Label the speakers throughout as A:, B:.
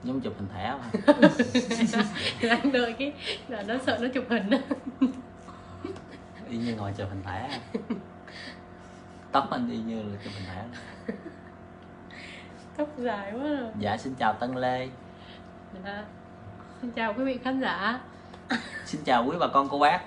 A: Giống chụp hình thẻ mà.
B: Đang đợi cái là nó sợ nó chụp hình đó.
A: Y như ngồi chụp hình thẻ. Tóc anh y như là chụp hình thẻ.
B: Tóc dài quá rồi.
A: Dạ xin chào Tân Lê.
B: Dạ. Xin chào quý vị khán giả.
A: Xin chào quý bà con cô bác.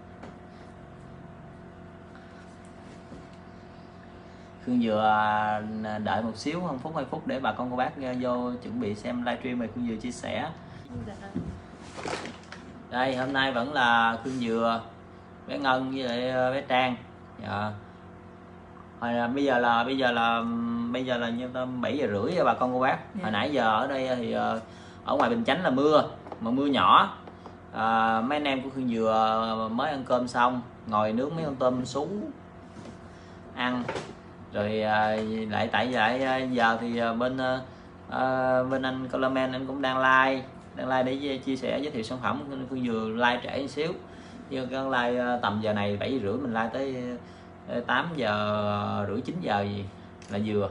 A: Khương vừa đợi một xíu, 1 phút 2 phút để bà con cô bác vô chuẩn bị xem livestream này. Khương vừa chia sẻ.
B: Dạ.
A: Đây hôm nay vẫn là Khương vừa, bé Ngân với lại bé Trang. Dạ. Bây giờ là như 7 giờ rưỡi bà con cô bác. Hồi nãy giờ ở đây thì ở ngoài Bình Chánh là mưa, mà mưa nhỏ. Mấy anh em của Khương vừa mới ăn cơm xong, ngồi nướng mấy con tôm sú ăn. Rồi lại tại giờ thì bên anh Coleman anh cũng đang live để chia sẻ giới thiệu sản phẩm. Khương vừa live trễ một xíu, nhưng cái live tầm giờ này 7 giờ rưỡi, mình live tới 8 giờ rưỡi 9 giờ gì là vừa.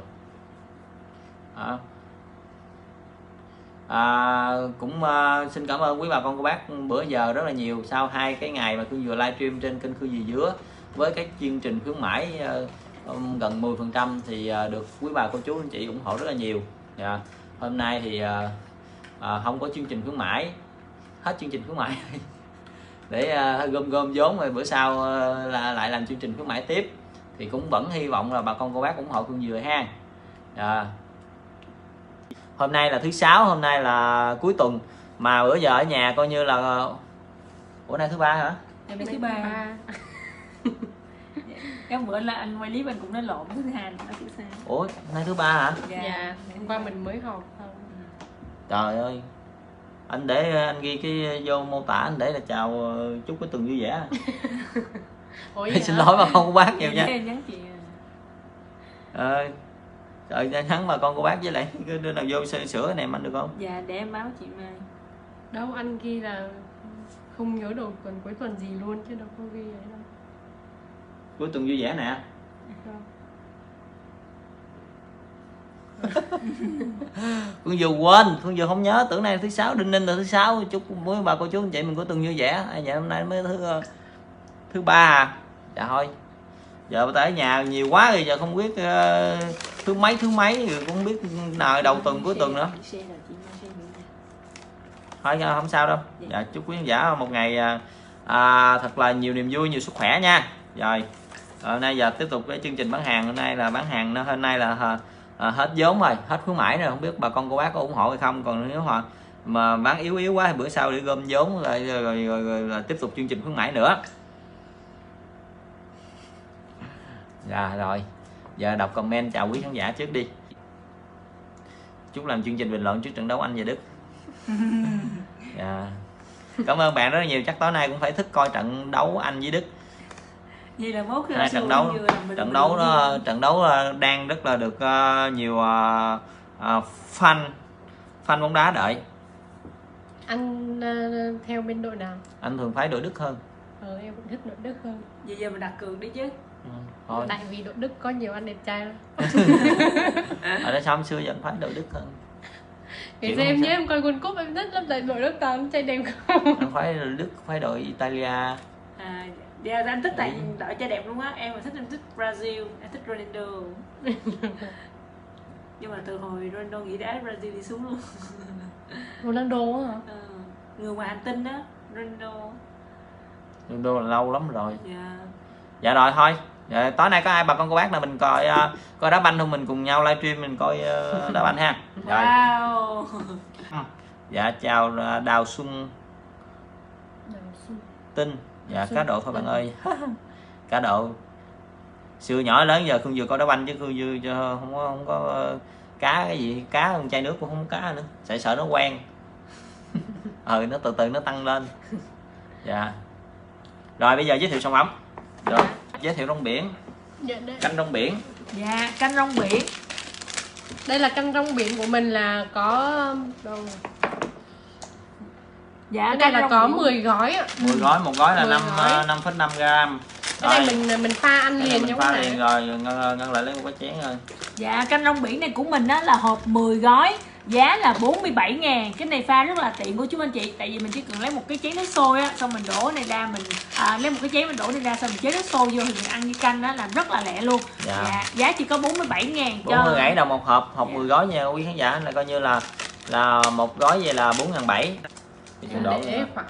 A: Cũng xin cảm ơn quý bà con cô bác bữa giờ rất là nhiều. Sau 2 cái ngày mà Khương vừa livestream trên kênh Khương Dì Dứa với các chương trình khuyến mãi gần 10% thì được quý bà cô chú anh chị ủng hộ rất là nhiều. Hôm nay thì không có chương trình khuyến mãi, hết chương trình khuyến mãi để gom vốn, rồi bữa sau là lại làm chương trình khuyến mãi tiếp. Thì cũng vẫn hy vọng là bà con cô bác ủng hộ Khương Dừa ha. Hôm nay là thứ 6, hôm nay là cuối tuần, mà bữa giờ ở nhà coi như là bữa nay thứ 3 hả?
C: Ngày thứ 3. Cái bữa là anh quay clip anh cũng nói lộn, thứ 2 là thứ 6.
A: Ủa, nay thứ 3 hả?
B: Dạ, hôm qua mình mới học thôi.
A: Trời ơi. Anh để anh ghi cái vô mô tả, anh để là chào chúc cái tuần vui vẻ.
B: Ủa
A: xin lỗi bà con cô bác nhiều nha.
C: Nhắn chị.
A: Trời, nhắn bà con cô bác với lại đưa nào vô sửa cái này anh được không?
C: Dạ, để em báo chị Mai.
B: Đâu anh ghi là không nhớ đầu tuần cuối tuần gì luôn chứ đâu có ghi vậy đâu.
A: Cuối tuần vui vẻ nè. Phương vừa quên, Phương vừa không nhớ, tưởng nay thứ 6, đinh ninh là thứ 6. Chúc quý bà cô chú anh chị mình cuối tuần vui vẻ. Dạ hôm nay mới thứ 3 à. Dạ thôi. Giờ tới nhà nhiều quá rồi, giờ không biết thứ mấy rồi cũng không biết nào đầu tuần cuối tuần nữa. Thôi không sao đâu. Dạ chúc quý khán giả một ngày thật là nhiều niềm vui, nhiều sức khỏe nha. Rồi hôm nay giờ tiếp tục cái chương trình bán hàng. Hôm nay là bán hàng, hôm nay là hết vốn rồi, hết khuyến mãi rồi, không biết bà con cô bác có ủng hộ hay không. Còn nếu mà bán yếu quá thì bữa sau để gom vốn rồi tiếp tục chương trình khuyến mãi nữa. Dạ rồi, giờ đọc comment chào quý khán giả trước đi. Chúc làm chương trình bình luận trước trận đấu Anh và Đức. Dạ. Cảm ơn bạn rất là nhiều, chắc tối nay cũng phải thức coi trận đấu Anh với Đức.
C: Vậy là mốt
A: hai trận đấu đang rất là được nhiều fan bóng đá đợi.
B: Anh theo bên đội nào?
A: Anh thường phái đội Đức hơn.
B: Em cũng thích đội Đức hơn.
C: Vậy giờ mình đặt cược đi chứ.
A: Thôi.
B: Tại vì đội Đức có nhiều anh đẹp trai lắm.
A: Ở đây sao xưa giờ anh phái đội Đức hơn.
B: Ngày xưa em nhớ em coi World Cup em thích lắm, tại đội Đức toàn trai đẹp không.
A: Anh phái đội Đức, phái đội Italia.
C: Dạ anh thích tại đội trai đẹp luôn á. Em thích Brazil, em thích Ronaldo. Nhưng mà từ hồi Ronaldo nghỉ đá Brazil đi xuống luôn.
B: Ronaldo hả?
C: Người ngoài hành tinh á,
A: Ronaldo là lâu lắm rồi.
C: Dạ
A: rồi thôi. Dạ, tối nay có ai bà con cô bác là mình coi đá banh không, mình cùng nhau livestream mình coi đá banh ha. Rồi.
C: Wow.
A: Dạ chào Đào Xuân Tinh. Dạ cá độ thôi bạn ơi. Cá độ. Xưa nhỏ lớn giờ Khương vừa coi đá banh chứ Khương vừa không có cá cái gì, cá con chai nước cũng không có cá nữa. Sợ nó quen. Nó từ từ nó tăng lên. Dạ. Rồi bây giờ giới thiệu sản phẩm. Rồi, giới thiệu rong biển.
B: Dạ,
A: canh rong biển.
C: Dạ, canh rong biển.
B: Đây là canh rong biển của mình là có đâu.
C: Dạ,
B: cái này là có 10 gói ạ.
A: 10 gói, một gói là 5,5 gram.
B: Cái này mình pha ăn liền giống
A: pha liền rồi, ngân lại lấy một cái chén rồi.
C: Dạ, canh rong biển này của mình á là hộp 10 gói giá là 47.000. Cái này pha rất là tiện của chú anh chị, tại vì mình chỉ cần lấy một cái chén nước sôi á, xong mình đổ này ra, mình lấy một cái chén mình đổ này ra, xong mình chế nước sôi vô thì mình ăn như canh đó, làm rất là lẹ luôn. Dạ, giá chỉ có 47.000 cho
A: 47 đồng một hộp, hộp 10 gói nha quý khán giả, là coi như là một gói vậy là 4.700.
B: Để khoảng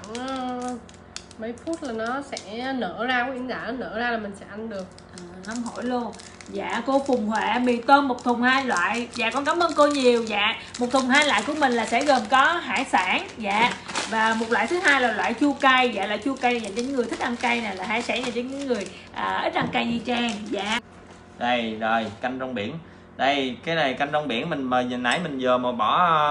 B: mấy phút là nó sẽ nở ra, quý khán giả, nó nở ra là mình sẽ ăn được.
C: Nóng hổi luôn. Dạ cô Phùng Huệ, mì tôm một thùng 2 loại. Dạ con cảm ơn cô nhiều. Dạ một thùng 2 loại của mình là sẽ gồm có hải sản, dạ, và một loại thứ hai là loại chua cay. Dạ là chua cay dành cho những người thích ăn cay, này là hải sản dành cho những người ít ăn cay như Trang. Dạ
A: đây rồi canh rong biển. Đây cái này canh rong biển mình mà vừa nãy mình vừa mà bỏ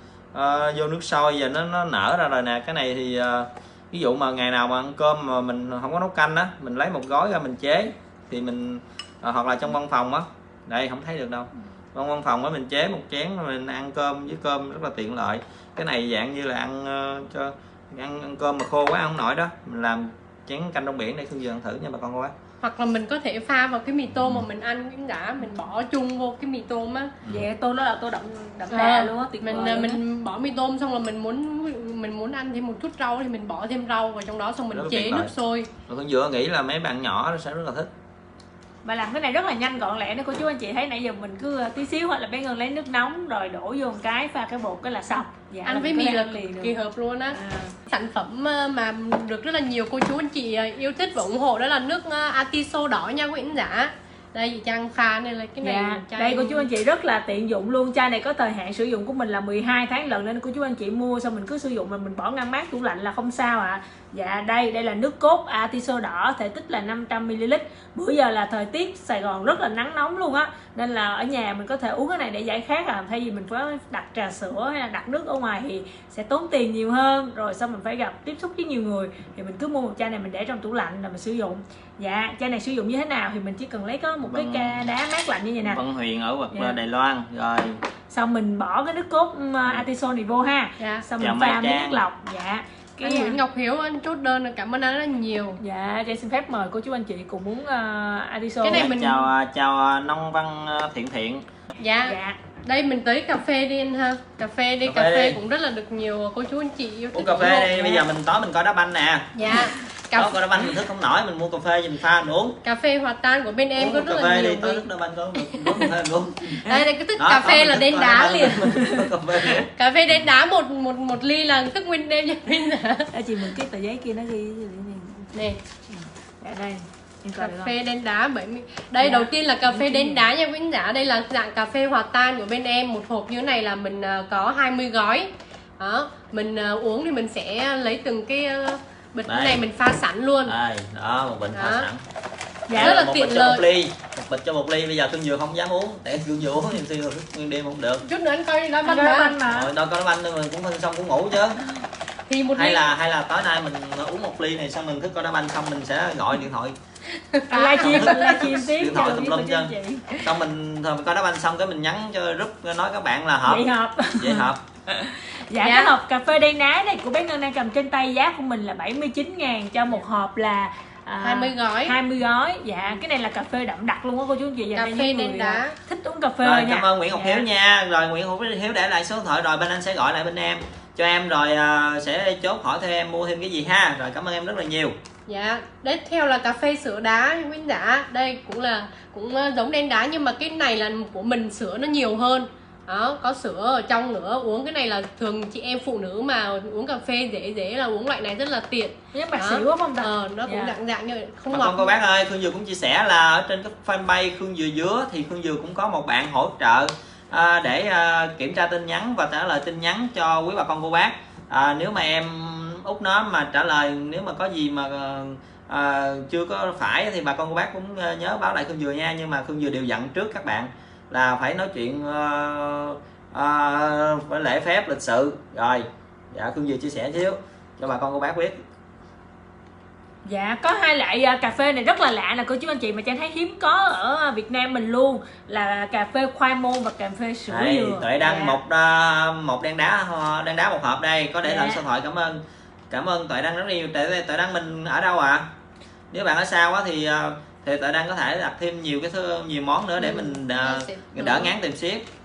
A: vô nước sôi, giờ nó nở ra rồi nè. Cái này thì ví dụ mà ngày nào mà ăn cơm mà mình không có nấu canh á, mình lấy một gói ra mình chế thì mình hoặc là trong văn phòng á, đây không thấy được đâu, trong văn phòng á mình chế một chén mình ăn cơm với cơm rất là tiện lợi. Cái này dạng như là ăn cho ăn cơm mà khô quá ăn không nổi đó, mình làm chén canh rong biển để Phương Dường ăn thử nha bà con cô bác.
B: Hoặc là mình có thể pha vào cái mì tôm mà mình ăn cũng đã, mình bỏ chung vô cái mì tôm á.
C: Dạ tô đó là tô đậm đà luôn á, tuyệt vời.
B: Mình bỏ mì tôm xong là mình muốn ăn thêm một chút rau thì mình bỏ thêm rau vào trong đó, xong mình chế nước sôi.
A: Phương Dường nghĩ là mấy bạn nhỏ nó sẽ rất là thích.
C: Và làm cái này rất là nhanh gọn lẹ đó cô chú anh chị thấy, nãy giờ mình cứ tí xíu hoặc là bé Ngân lấy nước nóng rồi đổ vô một cái, pha cái bột cái là xong. Dạ,
B: ăn với mì là kỳ hợp luôn á. Sản phẩm mà được rất là nhiều cô chú anh chị yêu thích và ủng hộ đó là nước atiso đỏ nha quý khán giả. Đây chị Trang pha nên là cái này
C: đây cô chú anh chị rất là tiện dụng luôn. Chai này có thời hạn sử dụng của mình là 12 tháng lần, nên cô chú anh chị mua xong mình cứ sử dụng mà mình bỏ ngăn mát tủ lạnh là không sao ạ. Dạ đây là nước cốt atiso đỏ, thể tích là 500ml. Bữa giờ là thời tiết Sài Gòn rất là nắng nóng luôn á, nên là ở nhà mình có thể uống cái này để giải khát thay vì mình phải đặt trà sữa hay là đặt nước ở ngoài thì sẽ tốn tiền nhiều hơn, rồi xong mình phải tiếp xúc với nhiều người, thì mình cứ mua một chai này mình để trong tủ lạnh là mình sử dụng. Dạ chai này sử dụng như thế nào thì mình chỉ cần lấy có một cái ca đá mát lạnh như vậy nè,
A: Vân Huyền ở Đài Loan, rồi
C: xong mình bỏ cái nước cốt atiso này vô ha. Xong mình pha với nước lọc. Dạ
B: cái anh Nguyễn Ngọc Hiếu anh chốt đơn, cảm ơn anh rất là nhiều.
C: Dạ Trang xin phép mời cô chú anh chị cùng uống atiso.
B: Cái này mình
A: chào Nông Văn Thiện.
B: Dạ đây mình tới cà phê đi anh ha. Cà phê cũng rất là được nhiều cô chú anh chị yêu thích.
A: Uống cà phê đi, bây giờ mình tối mình coi đá banh nè.
B: Dạ
A: có đá banh mình thức không nổi, mình mua cà phê mình pha mình uống.
B: Cà phê hòa tan của bên em có rất là nhiều
A: vị. Tối thức đá banh có uống cà phê luôn.
B: Đây cái tức cà phê là đen đá liền. Cà phê đen đá một ly là thức nguyên đêm cho nên là.
C: Chị mượn cái tờ giấy kia nó ghi
B: nè.
C: Đây
B: cà phê đen đá 70. Đây đầu tiên là cà phê đen đá nha quý khán giả. Đây là dạng cà phê hòa tan của bên em. Một hộp như thế này là mình có 20 gói. Đó, mình uống thì mình sẽ lấy từng cái bịch này mình pha sẵn luôn.
A: Đây, đó một bình pha sẵn.
B: Dạ rất là tiện lợi.
A: Một bịch cho một ly, bây giờ Cương Dừa không dám uống, để Cương Dừa uống thì nguyên đêm không được.
B: Chút nữa anh coi đá banh mà.
A: Rồi đâu có đá banh mình cũng phân xong cũng ngủ chứ.
B: Thì
A: hay là tối nay mình uống một ly này xong mình thức coi đá banh xong mình sẽ gọi điện thoại
C: livestream tiếp
A: điện thoại tùm lum chân, xong mình coi đá banh xong cái mình nhắn cho group nói các bạn là hợp vậy hợp.
C: Dạ cái hộp cà phê đen đá này của bé Ngân đang cầm trên tay, giá của mình là 79.000 cho một hộp là
B: 20 gói.
C: Dạ cái này là cà phê đậm đặc luôn á cô chú anh chị.
B: Cà phê đen đá
C: thích uống cà phê
A: rồi,
C: nha.
A: Cảm ơn Nguyễn Ngọc Hiếu nha. Rồi Nguyễn Ngọc Hiếu để lại số điện thoại rồi bên anh sẽ gọi lại bên em cho em, rồi sẽ chốt hỏi thêm em mua thêm cái gì ha. Rồi cảm ơn em rất là nhiều.
B: Dạ, tiếp theo là cà phê sữa đá quý khán giả. Đây cũng giống đen đá nhưng mà cái này là của mình sữa nó nhiều hơn. Đó, có sữa ở trong nữa. Uống cái này là thường chị em phụ nữ mà uống cà phê dễ là uống loại này rất là tiện.
C: Nhưng bạc xỉu không ta?
B: Nó cũng dạng như vậy, không
A: ngọt. Cô bác ơi, Khương Dừa cũng chia sẻ là ở trên cái fanpage Khương Dừa Dứa thì Khương Dừa cũng có một bạn hỗ trợ để kiểm tra tin nhắn và trả lời tin nhắn cho quý bà con cô bác. Nếu mà em út nó mà trả lời, nếu mà có gì mà chưa có phải thì bà con cô bác cũng nhớ báo lại Khương Dừa nha. Nhưng mà Khương Dừa đều dặn trước các bạn là phải nói chuyện phải lễ phép lịch sự. Rồi dạ Khương Dừa chia sẻ xíu cho bà con cô bác biết.
C: Dạ có hai loại cà phê này rất là lạ nè cô chú anh chị, mà Trang thấy hiếm có ở Việt Nam mình luôn, là cà phê khoai môn và cà phê sữa dừa.
A: Tuệ đăng một đen đá một hộp đây, có để lại số điện thoại. Cảm ơn Tuệ đăng rất nhiều. Tuệ đăng mình ở đâu ạ? Nếu bạn ở xa quá thì Tuệ đăng có thể đặt thêm nhiều món nữa để mình đỡ ngán tìm ship.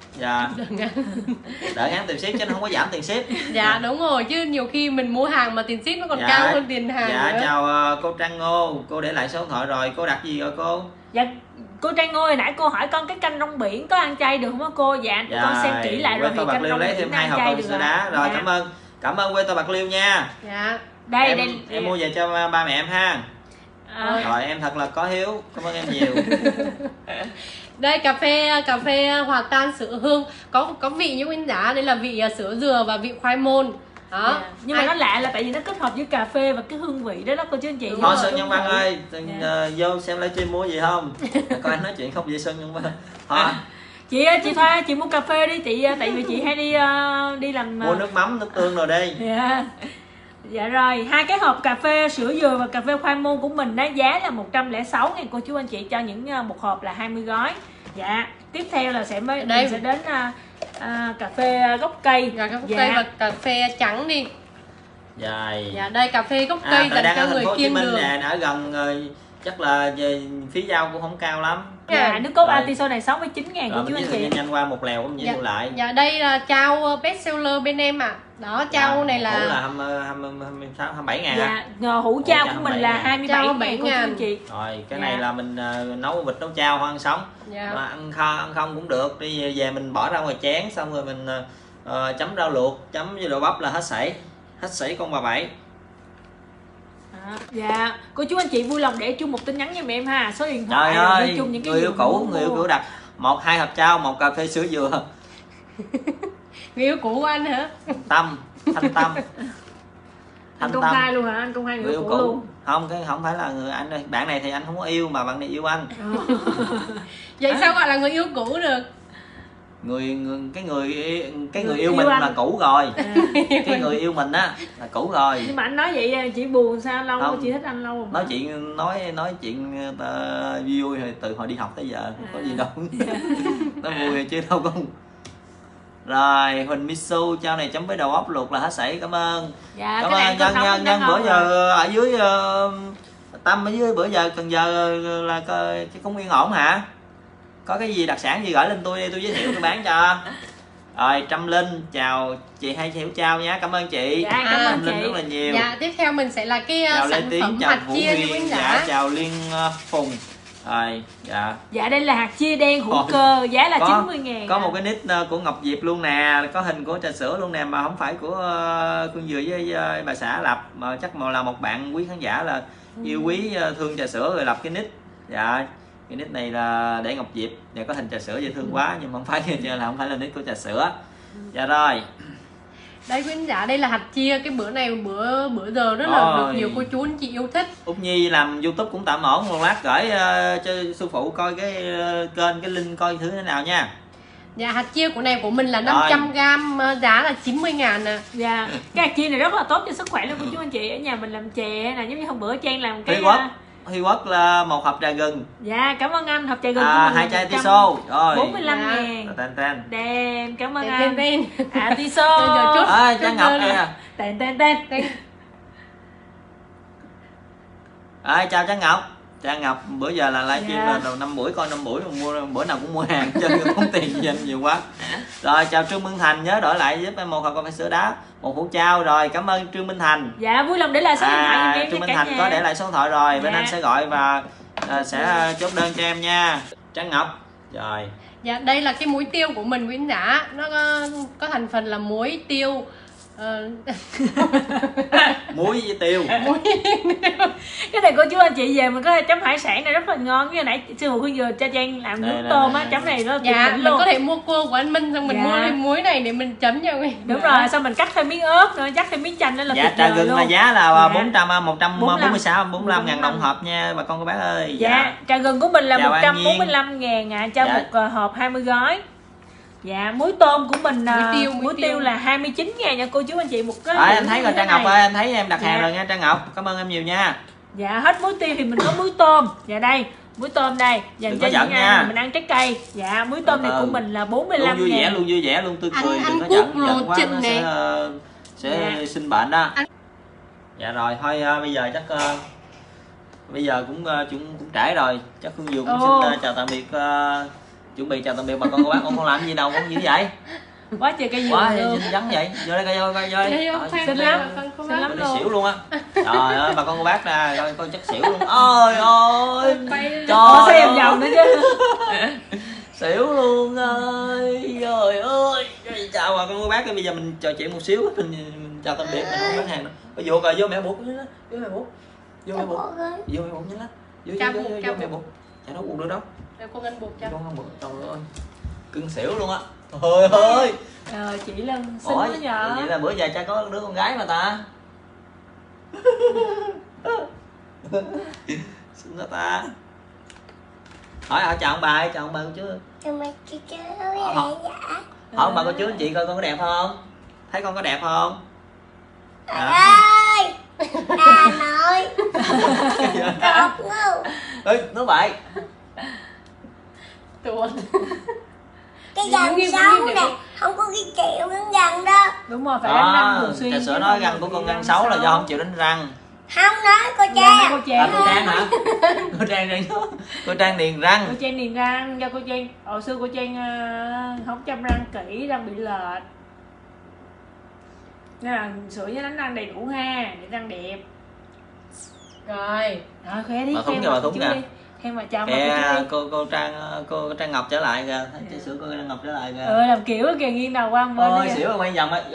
A: Dạ. Đợi ngắn tiền ship chứ nó không có giảm tiền ship.
B: Dạ đúng rồi, chứ nhiều khi mình mua hàng mà tiền ship nó còn cao hơn tiền hàng
A: Dạ
B: nữa.
A: chào cô Trang Ngô, cô để lại số điện thoại rồi, cô đặt gì rồi cô?
C: Dạ cô Trang Ngô, hồi nãy cô hỏi con cái canh rong biển có ăn chay được không á cô? Dạ con xem kỹ lại rồi thì
A: Bạc
C: canh
A: Liêu
C: rong
A: lấy
C: biển
A: thêm 2
C: ăn
A: hộp
C: chay
A: con
C: được
A: sữa đá rồi.
C: Dạ.
A: Cảm ơn quê tôi Bạc Liêu nha.
B: Dạ.
C: Đây
A: Em mua về cho ba mẹ em ha. Rồi em thật là có hiếu, cảm ơn em nhiều.
B: Đây cà phê hòa tan sữa hương, có vị như anh giá, đây là vị sữa dừa và vị khoai môn. Đó.
C: Dạ. Nhưng mà nó lạ là tại vì nó kết hợp với cà phê và cái hương vị đó đó cô chú anh chị.
A: Thôi Sơn Nhân Văn ơi, vô xem livestream mua gì không? Coi anh nói chuyện không vậy Sơn Nhân Văn. Hả?
C: Chị Thoa, chị mua cà phê đi chị, tại vì chị hay đi làm
A: mua nước mắm, nước tương rồi đi.
C: Dạ. Dạ rồi, 2 cái hộp cà phê sữa dừa và cà phê khoai môn của mình đó giá là 106.000 cô chú anh chị, cho những một hộp là 20 gói. Dạ, tiếp theo là mình sẽ đến cà phê gốc cây.
B: Cà phê gốc cây và cà phê trắng đi.
A: Dài.
B: Dạ đây cà phê gốc cây dành cho người kiêng đường.
A: Nè, ở gần chắc là về phí giao cũng không cao lắm.
C: Dạ, nước cốt Atiso này 69.000 cô chú anh chị.
A: Nhanh qua một lèo cũng như lại.
B: Dạ đây là chao best seller bên em ạ. Đó, chao này là
A: 27.000.
C: Dạ, hũ chao của mình là 27.000 cô chú anh chị.
A: Rồi, cái này là mình nấu vịt nấu chao hoặc ăn sống. Mà ăn không cũng được. Đi về mình bỏ ra ngoài chén xong rồi mình chấm rau luộc, chấm với đậu bắp là hết sảy con bà Bảy.
C: Dạ, cô chú anh chị vui lòng để chung một tin nhắn cho mẹ em ha, số điện thoại
A: Trời ơi,
C: ghi chung những cái
A: người yêu cũ đặt 1-2 hộp chao, 1 cà phê sữa dừa.
B: Người yêu cũ của anh hả?
A: Thanh Tâm.
C: Anh công khai luôn hả? Anh công khai người yêu cũ luôn?
A: Không phải là người anh ơi, bạn này thì anh không có yêu mà bạn này yêu anh.
B: Vậy sao gọi là người yêu cũ được?
A: Cái người yêu mình là cũ rồi. Cái người yêu mình á là cũ rồi.
C: Nhưng mà anh nói vậy chị buồn sao, lâu không, chị thích anh lâu không?
A: Nói chuyện vui rồi từ hồi đi học tới giờ không có gì đâu. Nó vui chứ đâu có. Rồi Huỳnh Mitsu trao này chấm với đầu óc luộc là hết sảy, cảm ơn.
C: Dạ,
A: cảm ơn nhân bữa giờ ở dưới Tâm ở dưới bữa giờ Cần Giờ là cái công viên ổn hả? Có cái gì đặc sản gì gửi lên tôi đi, tôi giới thiệu tôi bán cho. Rồi Trâm Linh chào chị Hai Hiểu chào nha, cảm ơn chị.
C: Dạ, cảm ơn chị
A: Linh rất là nhiều.
B: Dạ tiếp theo mình sẽ là cái
A: chào
B: sản
A: Lê
B: phẩm
A: chào
B: hạt
A: Vũ
B: chia
A: Huyền,
B: như anh
A: dạ, chào Liên Phùng. Rồi dạ.
C: Dạ đây là hạt chia đen hữu cơ, giá là 90.000.
A: Có một cái nick của Ngọc Diệp luôn nè, có hình của trà sữa luôn nè, mà không phải của Phương Dừa với bà xã lập, mà chắc mà là một bạn quý khán giả là yêu quý thương trà sữa rồi lập cái nick. Dạ cái nick này là để Ngọc Diệp, và có hình trà sữa dễ thương quá, nhưng mà không phải là nick của trà sữa. Dạ rồi.
B: Đây quý khán giả, đây là hạt chia, cái bữa này bữa giờ rất là được nhiều cô chú anh chị yêu thích.
A: Út Nhi làm YouTube cũng tạm ổn, một lát gửi cho sư phụ coi cái kênh, cái link coi thứ thế nào nha.
B: Dạ hạt chia của này của mình là 500g, giá là 90.000 nè.
C: Dạ cái hạt chia này rất là tốt cho sức khỏe luôn cô chú anh chị. Ở nhà mình làm chè nè, giống như hôm bữa Trang làm cái
A: Huy Quốc là 1 hộp trà gừng.
C: Dạ cảm ơn anh, hộp trà gừng
A: 2 chai Atiso rồi
C: 45.000.
A: Tên
C: Đêm cảm ơn anh.
B: Atiso.
A: Trang Ngọc nè.
C: Tên.
A: Chào Trang Ngọc bữa giờ là livestream là đầu 5 buổi, coi 5 buổi mua bữa nào cũng mua hàng chứ không tốn tiền gì anh nhiều quá. Rồi chào Trương Minh Thành, nhớ đổi lại giúp em 1 hộp cà phê sữa đá, 1 hũ chao. Rồi cảm ơn Trương Minh Thành.
C: Dạ vui lòng để lại số điện thoại giùm em.
A: Trương Minh Thành có để lại số điện thoại rồi, bên anh sẽ gọi và sẽ chốt đơn cho em nha. Trang Ngọc. Rồi.
B: Dạ đây là cái muối tiêu của mình quý khán giả, nó có thành phần là muối tiêu.
A: Muối với tiêu.
C: Cái này cô chú anh chị về mình có thể chấm hải sản này rất là ngon. Như nãy sư phụ Phương vừa cho Trang làm nước tôm á, chấm này nó
B: dạ mình luôn. Có thể mua cua của anh Minh xong mình mua thêm muối này để mình chấm cho mình.
C: Đúng rồi, xong mình cắt thêm miếng ớt nữa, cắt thêm miếng chanh nữa là tuyệt
A: trà gừng
C: luôn.
A: là giá là 145.000 đồng hộp nha bà con cô bác ơi.
C: Dạ trà gừng của mình là 145.000 cho một hộp 20 gói. Dạ muối tôm của mình muối tiêu là 29.000 nha cô chú anh chị, một cái.
A: Em thấy rồi Trang Ngọc ơi, em thấy em đặt hàng rồi nha Trang Ngọc, cảm ơn em nhiều nha.
C: Dạ hết muối tiêu thì mình có muối tôm. Dạ đây muối tôm đây dành cho những ai mình ăn trái cây. Dạ muối tôm này của mình là 45.000.
A: Luôn vui vẻ luôn tươi cười, đừng có giận quá nó sẽ sinh bệnh đó. Dạ rồi thôi bây giờ chắc bây giờ cũng trễ rồi, chắc Phương Dừa cũng xin chào tạm biệt chuẩn bị chào tạm biệt bà con cô bác. Ủa con làm gì đâu con dữ vậy?
C: Quá trời cây
A: Quá
C: dừa luôn.
A: xinh xắn vậy. Vô đây coi vô.
C: Xinh lắm. Xinh lắm
A: Đi
C: luôn.
A: xỉu luôn á. Trời ơi bà con cô bác nè, coi chắc xỉu luôn. Ôi ôi.
C: Ủa sao em vòng nữa chứ.
A: Xỉu luôn ơi. Trời ơi. Chào bà con cô bác, bây giờ mình trò chuyện một xíu, mình chào tạm biệt mình không bán hàng nữa. Vô coi vô mẹ buộc vô mẹ buộc. Vô mẹ buộc. Vô mẹ buộc nhanh lắm. Vô mẹ buộc. Chả nó buộc được đâu.
B: Để cô Ngân buộc cho.
A: Con không buộc. Trời ơi. Cưng xỉu luôn á. Trời ơi.
C: Chị Lân xinh quá nhờ.
A: Vậy là bữa giờ cha có đứa con gái mà ta. Xinh đó ta. Hỏi chào ông bà, chào ông bà cô chú. Hỏi ông bà cô chú anh chị coi con có đẹp không? Thấy con có đẹp không?
D: ơi bà nội cột ngu.
A: Nói vậy.
B: Tuôn.
D: Cái gần xấu nè, không có cái chịu đánh răng đó.
C: Đúng rồi, phải đánh răng thường xuyên.
A: Trà sữa nói răng của con răng xấu là do không chịu đánh răng.
D: Không nói cô Trang.
A: Cô Trang hả? Cô Trang điền răng.
C: Cô Trang điền răng, do cô Trang hồi xưa cô Trang không chăm răng kỹ, răng bị lệch. Nên là sữa với đánh răng đầy đủ ha, để răng đẹp.
B: Rồi.
C: Rồi khỏe đi,
A: Bà Thúng kìa, bà Thúng kìa.
C: Khen mà chào
A: cô Trang Ngọc trở lại kìa, thấy trà sữa cô Trang Ngọc trở lại kìa.
C: làm kiểu kìa, nghiêng đầu qua bên.
A: Ôi xỉu quay vòng á.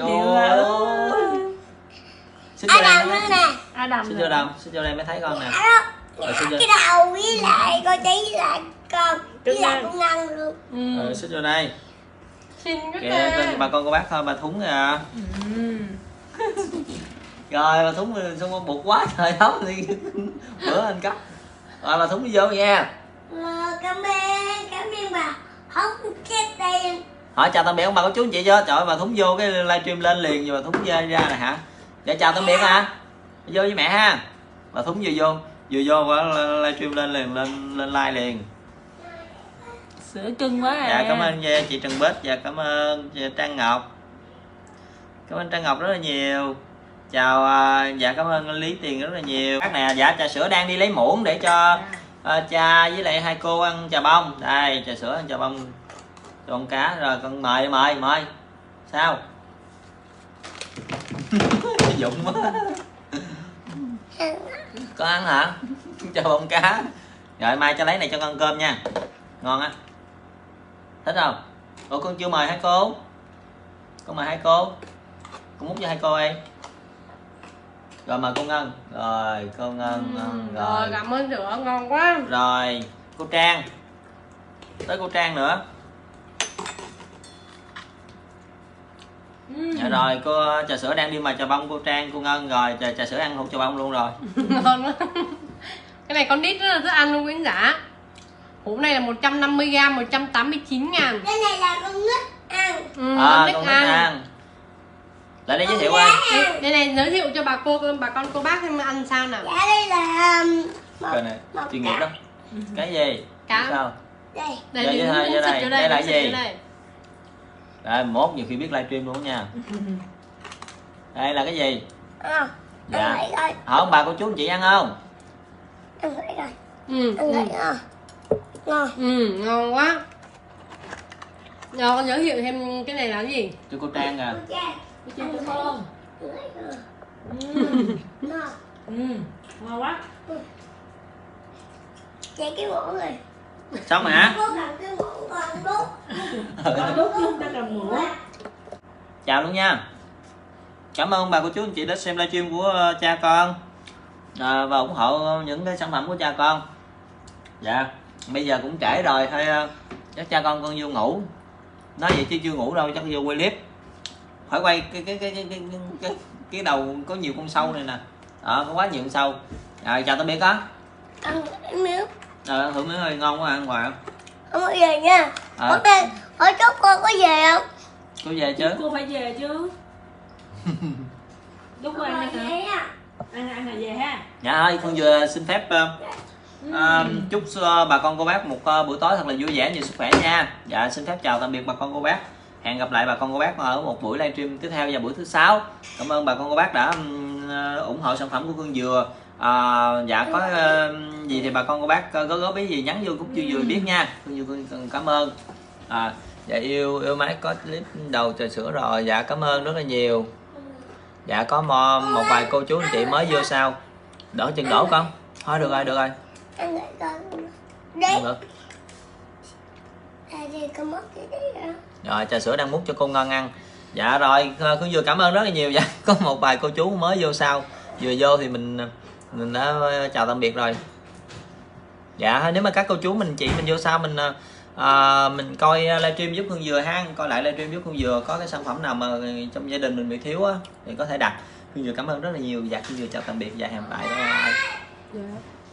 D: Adam nữa nè.
C: Adam.
A: Xin vô đây mới thấy con nè.
D: Cái đầu với lại coi tí với lại con với lại con Ngân luôn.
A: Xin vô đây.
B: Xinh quá
A: Kìa, bà con cô bác thôi, bà Thúng kìa. Rồi bà Thúng xong buộc quá trời áo đi. Bữa anh cắt. Rồi bà Thúng đi vô nha.
D: Cảm ơn bà. Không chết tiền.
A: Hỏi chào tạm biệt ông bà cô chú anh chị chưa? Trời ơi bà Thúng vô cái livestream lên liền rồi bà Thúng ra nè hả? Dạ chào tạm biệt hả? Vô với mẹ ha. Bà Thúng vừa vô qua livestream lên liền, lên like liền.
C: Sữa cưng quá à.
A: Dạ cảm ơn chị Trần Bích, và cảm ơn Trang Ngọc. Cảm ơn Trang Ngọc rất là nhiều. Chào dạ cảm ơn Lý Tiền rất là nhiều. Bác nè, dạ trà sữa đang đi lấy muỗng để cho cha với lại hai cô ăn chà bông. Đây trà sữa ăn chà bông con cá rồi, con mời. Sao? Dụng quá. Con ăn hả? Chà bông cá. Rồi mai cho lấy này cho con ăn cơm nha. Ngon á. Thích không? Ủa con chưa mời hai cô. Con mời hai cô. Con múc cho hai cô đi. Rồi mời cô Ngân. Rồi cô Ngân.
B: Rồi cảm ơn sữa ngon quá.
A: Rồi cô Trang. Tới cô Trang nữa. Dạ rồi cô trà sữa đang đi mời trà bông cô Trang, cô Ngân. Rồi trà sữa ăn hộp trà bông luôn rồi.
B: Ngon quá. Cái này con nít rất là thích ăn luôn quý khán giả. Hộp này là 150g, 189.000.
D: Cái này là con nít ăn.
A: Con nít ăn. Lại đây giới thiệu qua.
B: Đây này giới thiệu cho bà con cô bác xem ăn sao nào.
D: Dạ đây là
A: Cái này chuyên nghiệp lắm. Cái gì?
B: Cá.
A: Sao?
D: đây.
B: Đây
A: đây là gì? Đây mốt nhiều khi biết livestream luôn nha. Đây là cái gì? Dạ. Không bà cô chú anh chị ăn không?
D: Ăn vậy rồi.
B: Ngon. Ngon quá. Rồi con giới thiệu thêm cái này là cái gì?
A: Cho cô Trang à.
C: Ngon quá.
D: Chạy cái muỗng rồi.
A: Xong hả?
D: Cố gắng cái muỗng còn đút.
C: Đút luôn ta cầm muỗng.
A: Chào luôn nha. Cảm ơn bà cô chú anh chị đã xem livestream của cha con và ủng hộ những cái sản phẩm của cha con. Dạ bây giờ cũng trễ rồi thôi, chắc cha con vô ngủ. Nói vậy chứ chưa ngủ đâu, chắc vô quay clip. Phải quay cái đầu có nhiều con sâu này nè. Có quá nhiều con sâu. Rồi chào tạm biệt á.
D: Ăn miếng.
A: Thử miếng hơi ngon quá ăn hoài.
D: Không có về nha. Hỏi chốt con có về không?
A: Cô về chứ.
C: Cô phải về chứ. Đúng rồi, ăn đi hả? Ăn là về ha.
A: Dạ thôi con vừa xin phép chúc bà con cô bác một buổi tối thật là vui vẻ, nhiều sức khỏe nha. Dạ xin phép chào tạm biệt bà con cô bác. Hẹn gặp lại bà con cô bác ở một buổi livestream tiếp theo vào buổi thứ 6. Cảm ơn bà con cô bác đã ủng hộ sản phẩm của Hương Dừa. Dạ có gì thì bà con cô bác có góp ý gì nhắn vô Cúc Dừa biết nha. Hương Dừa cảm ơn. Dạ yêu máy có clip đầu trà sữa rồi. Dạ cảm ơn rất là nhiều. Dạ có một vài cô chú anh chị mới vô sau. Đổ chừng đổ con. Thôi được rồi, được rồi.
D: Ăn lại con. Đấy.
A: Được.
D: Đây con mất cái đấy rồi.
A: Rồi trà sữa đang múc cho cô Ngân ăn. Dạ rồi, Khương vừa cảm ơn rất là nhiều. Dạ có một vài cô chú mới vô sau. Vừa vô thì mình đã chào tạm biệt rồi. Dạ nếu mà các cô chú mình chị mình vô sau mình coi livestream giúp Hương Dừa ha, coi lại livestream giúp Hương Dừa, có cái sản phẩm nào mà trong gia đình mình bị thiếu á thì có thể đặt. Hương Dừa cảm ơn rất là nhiều. Dạ Hương Dừa chào tạm biệt và hẹn gặp lại. Bye bye.
B: Dạ.